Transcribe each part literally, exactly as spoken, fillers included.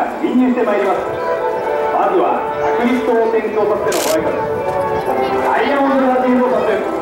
が侵入してまいります。まずは着陸塔を点灯させてのホワイトです。ダイヤモンドラティンをさせる。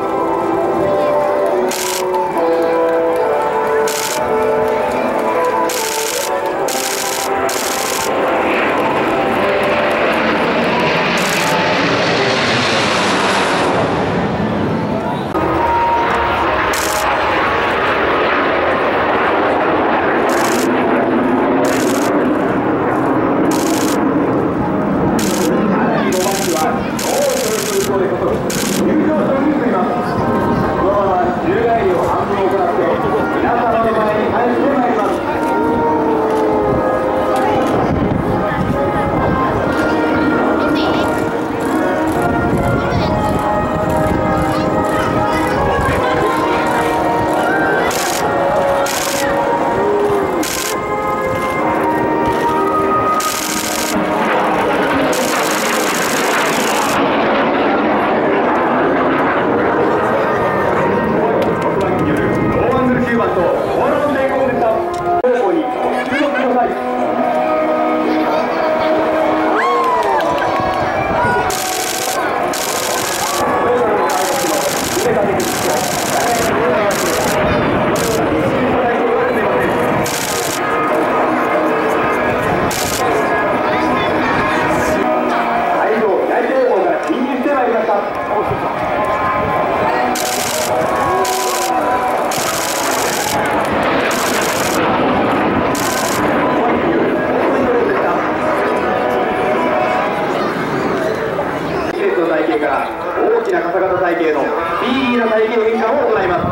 大きな傘型体系のスピーディーな体系変換を行います。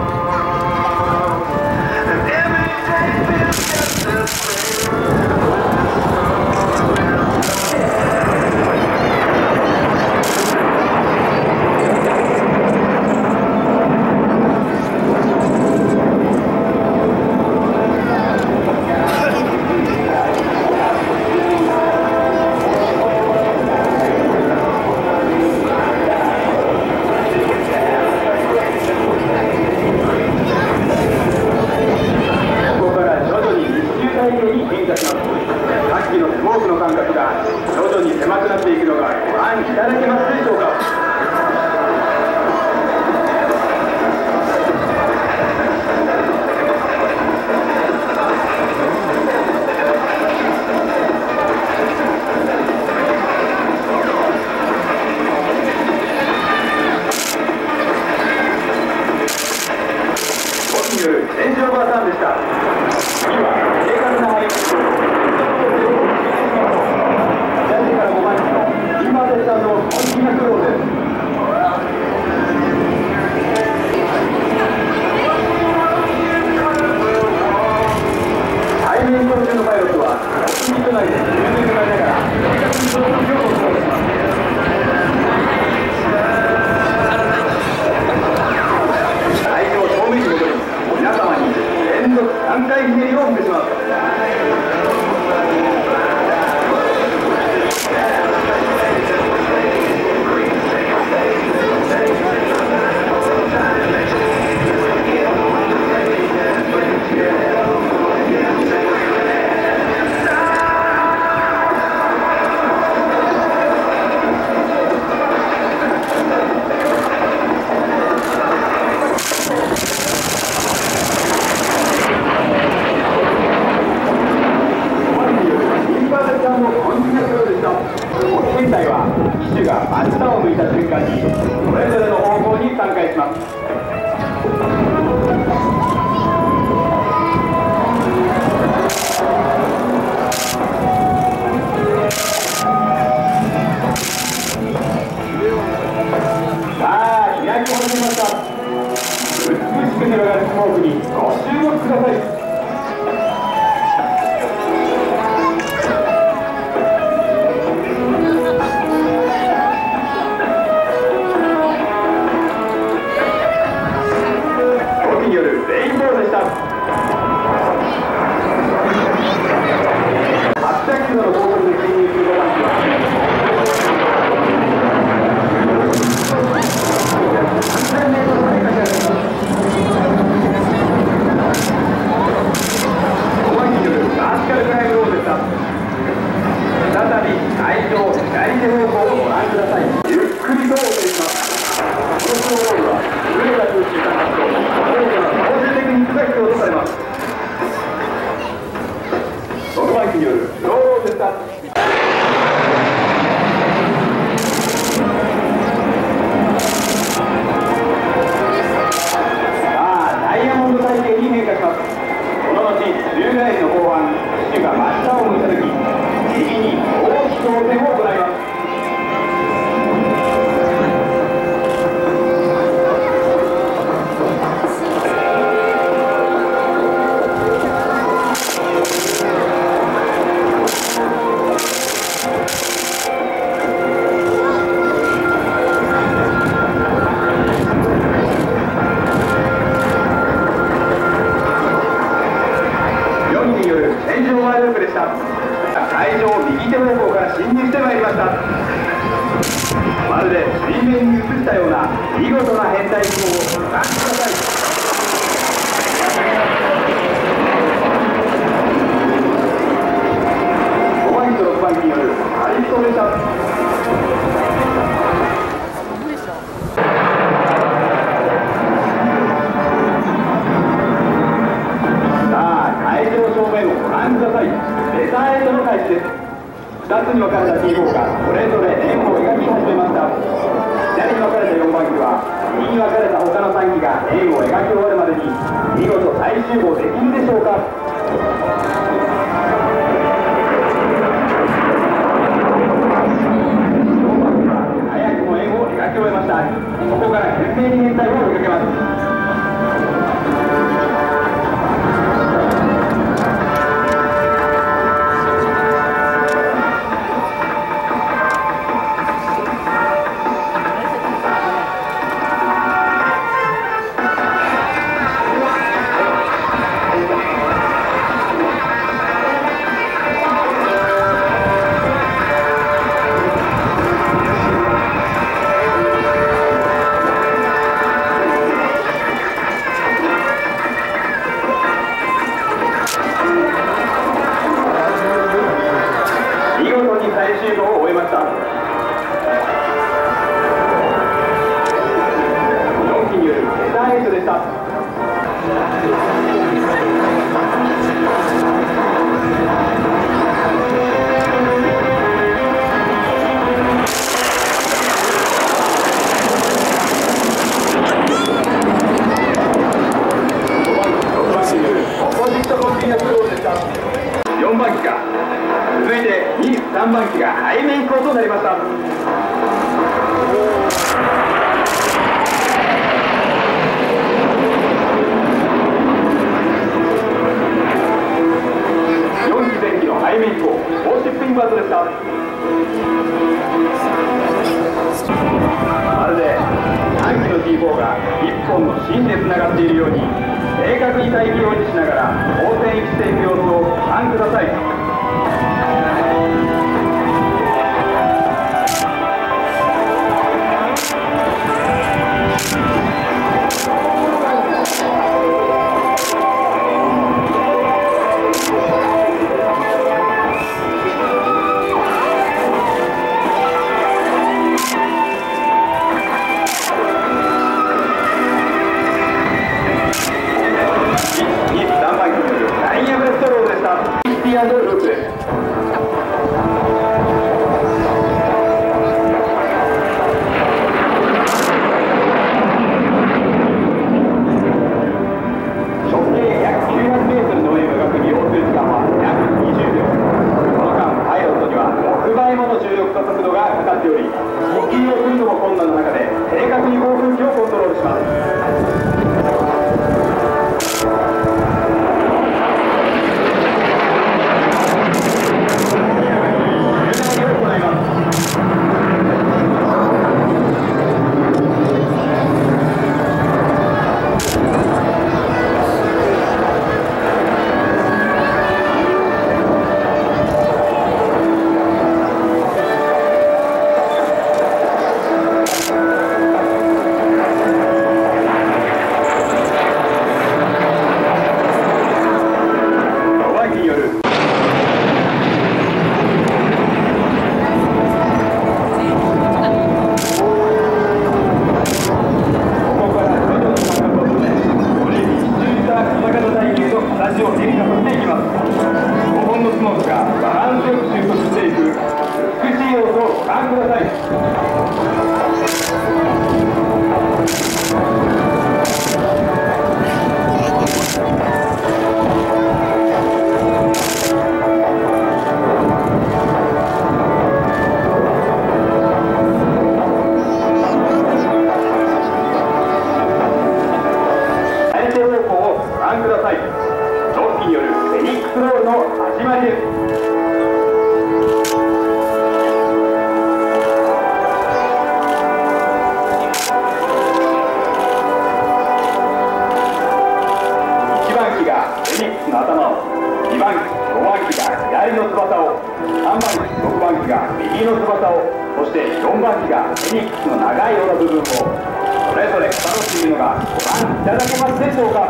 現在は機種が真下を向いた瞬間にそれぞれの方向に散開します。さあ開き始めました。美しく広がるスモークにご注目ください。 あダイヤモンド体系に変化します。この後じゅうラインの後半、騎手が真下を向いた時、右に大きく横転を行います。会場右手方向から進入してまいりました。まるで水面に映したような見事な編隊飛行をご覧ください。ごばん機とろくばん機によるハリストでした。会場正面をご覧ください。レザーエイトの開始です。ふたつに分かれた ティーフォー がそれぞれ円を描き始めました。左に分かれたよんばん機は右に分かれた他のさん機が円を描き終わるまでに見事再集合できるでしょうか。早くも円を描き終えました。ここから懸命に編隊を追いかけます。最終号を終えました。よん機によるレザーエイトでした。よんばん機か。続いてに、さんばん機が背面飛行となりました。よん機前機の背面飛行、オーシップインバートでした。まるでさん機の ティーフォー がいっぽんの芯でつながっているように正確に待機を維持しながら放線位置していく様子をご覧ください。 ください。相手方向をご覧ください。ロッキーによるフェニックスロールの始まりです。の頭を、にばん機、ごばん機が左の翼を、さんばん機、ろくばん機が右の翼を、そしてよんばん機がフェニックスの長い尾の部分をそれぞれ楽しいのがご覧いただけますでしょうか。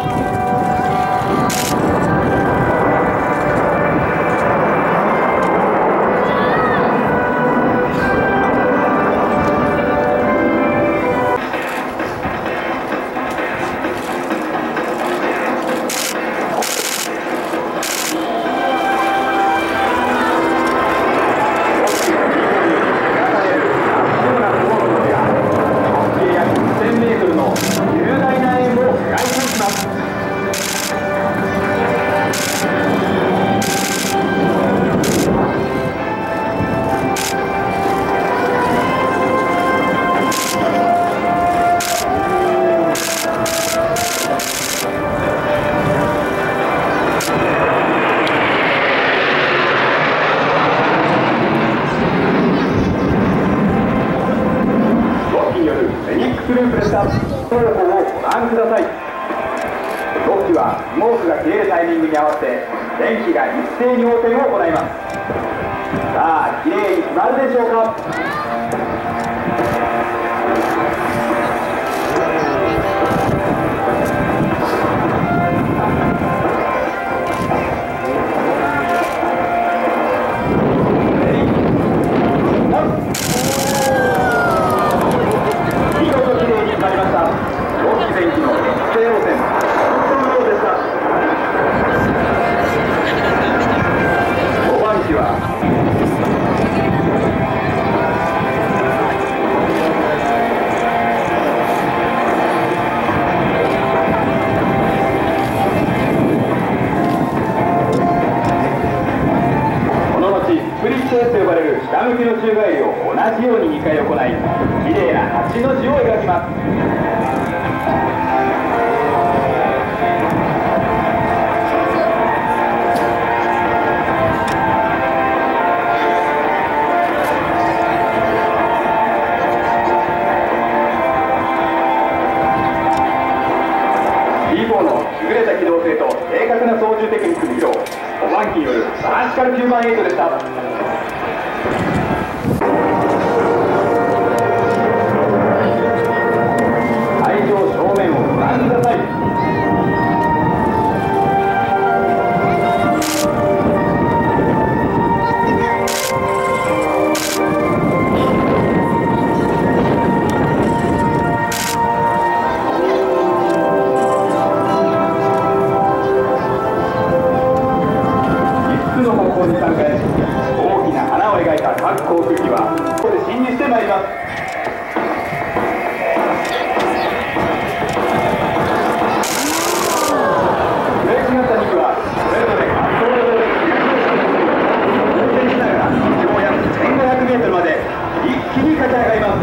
グループでした。方法をご覧ください。ろっ機はスモークが切れるタイミングに合わせて電気が一斉に横転を行います。さあ、きれいに決まるでしょうか。と呼ばれる下向きの宙返りを同じようににかい行い、きれいなはちの字を描きます。ビーフォー の優れた機動性と正確な操縦テクニックに披露、ごばん機によるバランシカルきゅうばんエイトでした。大きな花を描いた各航空機はここで進入してまいります。ブレーキ型にはそれぞれ滑走路上で運転しながら地上約せんごひゃくメートルまで一気に駆け上がります。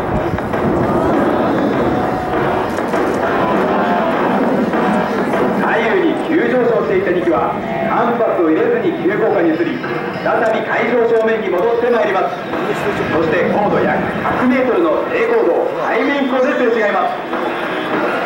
左右に急上昇していたに機はカンパスを入れずに急降下に移り、再び海上正面に戻ってまいります。そして高度約ひゃくメートルの低高度を背面飛行ですれ違います。